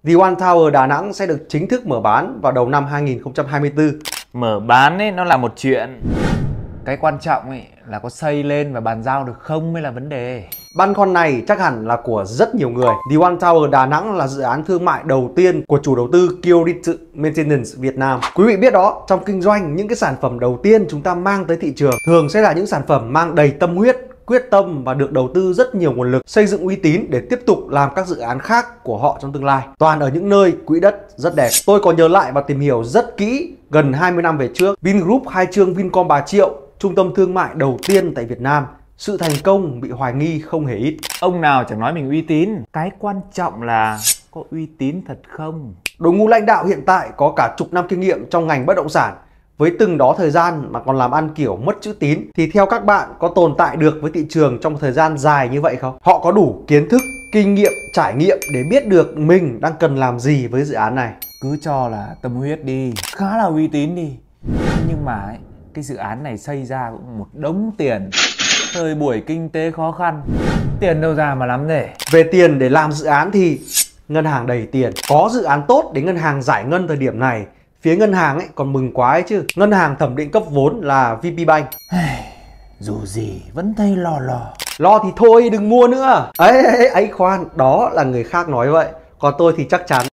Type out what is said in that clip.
The One Tower Đà Nẵng sẽ được chính thức mở bán vào đầu năm 2024. Mở bán ấy nó là một chuyện, cái quan trọng ấy là có xây lên và bàn giao được không mới là vấn đề. Băn khoăn này chắc hẳn là của rất nhiều người. The One Tower Đà Nẵng là dự án thương mại đầu tiên của chủ đầu tư Kyoritsu Maintenance Việt Nam. Quý vị biết đó, trong kinh doanh, những cái sản phẩm đầu tiên chúng ta mang tới thị trường thường sẽ là những sản phẩm mang đầy tâm huyết, quyết tâm và được đầu tư rất nhiều nguồn lực, xây dựng uy tín để tiếp tục làm các dự án khác của họ trong tương lai. Toàn ở những nơi quỹ đất rất đẹp. Tôi có nhớ lại và tìm hiểu rất kỹ gần 20 năm về trước, Vingroup khai trương Vincom Bà Triệu, trung tâm thương mại đầu tiên tại Việt Nam. Sự thành công bị hoài nghi không hề ít. Ông nào chẳng nói mình uy tín, cái quan trọng là có uy tín thật không. Đội ngũ lãnh đạo hiện tại có cả chục năm kinh nghiệm trong ngành bất động sản. Với từng đó thời gian mà còn làm ăn kiểu mất chữ tín thì theo các bạn có tồn tại được với thị trường trong một thời gian dài như vậy không? Họ có đủ kiến thức, kinh nghiệm, trải nghiệm để biết được mình đang cần làm gì với dự án này. Cứ cho là tâm huyết đi, khá là uy tín đi. Nhưng mà ấy, cái dự án này xây ra cũng một đống tiền. Thời buổi kinh tế khó khăn, tiền đâu ra mà lắm để. Về tiền để làm dự án thì ngân hàng đầy tiền. Có dự án tốt để ngân hàng giải ngân thời điểm này, phía ngân hàng ấy còn mừng quá ấy chứ. Ngân hàng thẩm định cấp vốn là VPBank. Dù gì vẫn thấy lo. Lo thì thôi đừng mua nữa. Ấy khoan, đó là người khác nói vậy. Còn tôi thì chắc chắn